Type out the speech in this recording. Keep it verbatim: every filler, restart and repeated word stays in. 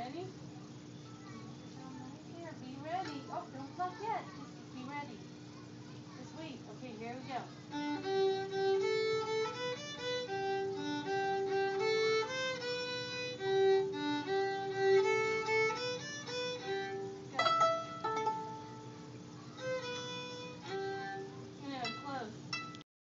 ready? Right here. Be ready. Oh, don't pluck yet. Just be ready. Just wait. Okay, here we go.